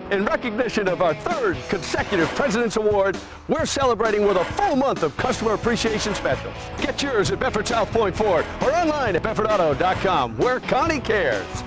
In recognition of our third consecutive President's Award, we're celebrating with a full month of customer appreciation specials. Get yours at Bedford South Point Ford or online at BedfordAuto.com, where Connie cares.